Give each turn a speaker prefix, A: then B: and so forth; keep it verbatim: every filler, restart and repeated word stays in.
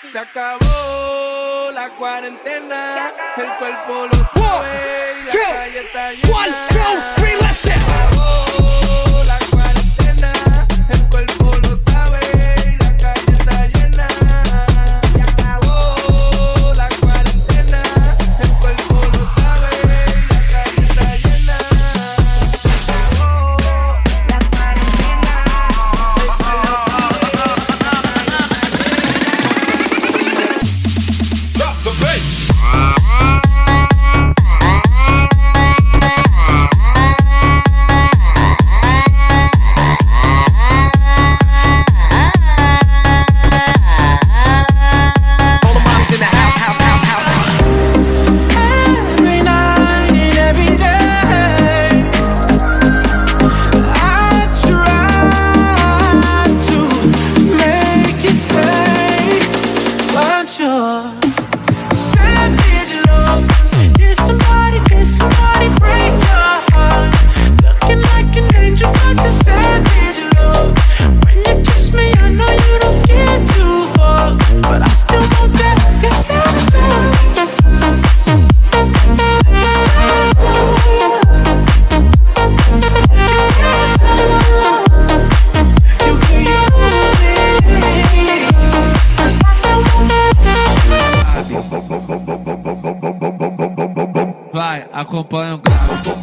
A: Se acabó la cuarentena, el cuerpo lo sabe y la calle está llena.
B: One, two, three, let's get.
A: Se acabó la cuarentena, el cuerpo lo sabe y la calle está llena. Se acabó la cuarentena, el cuerpo lo sabe y la calle está llena. Se acabó la cuarentena, el cuerpo
C: Drop the bass.
D: Vai, acompanha o grau.